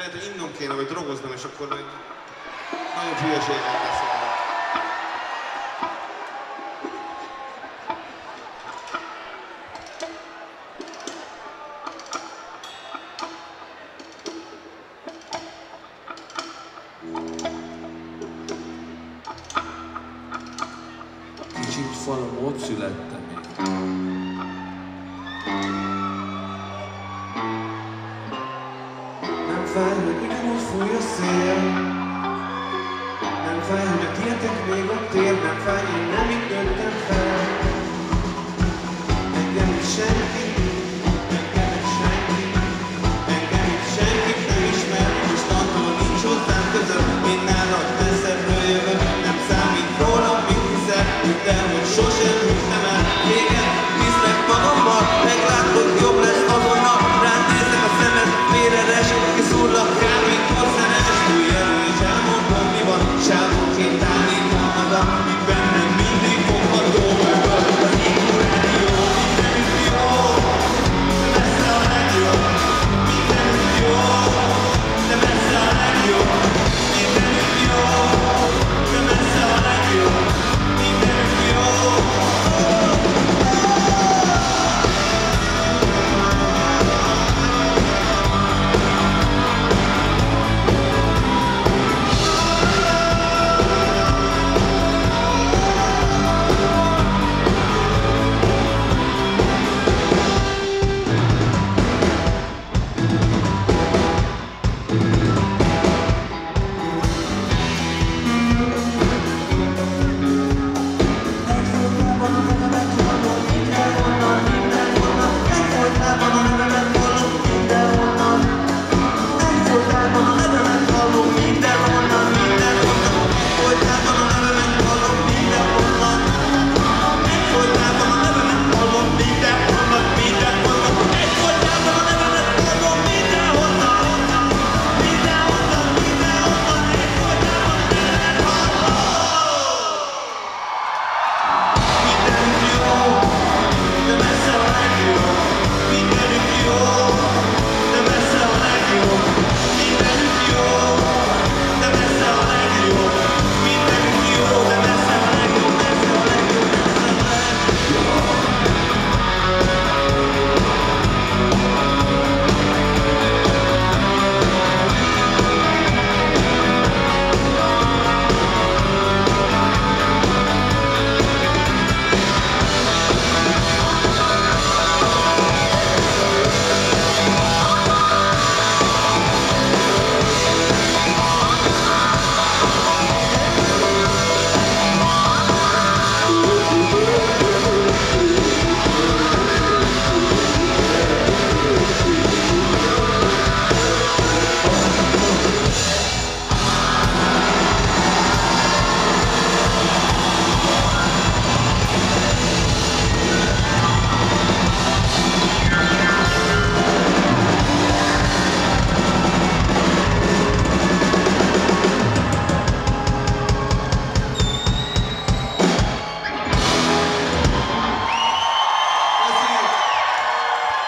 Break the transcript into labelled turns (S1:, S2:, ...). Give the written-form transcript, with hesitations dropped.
S1: lehet, hogy innom kéne, vagy drogoznom, és akkor majd nagyon hülyeséget beszélek.
S2: Kicsit falamot születtem még.
S3: Nem fáj, hogy ugyanúgy fúj a szél. Nem fáj, hogy a tietek még a tér. Nem fáj, én nem így nőttem fel. Engem is senki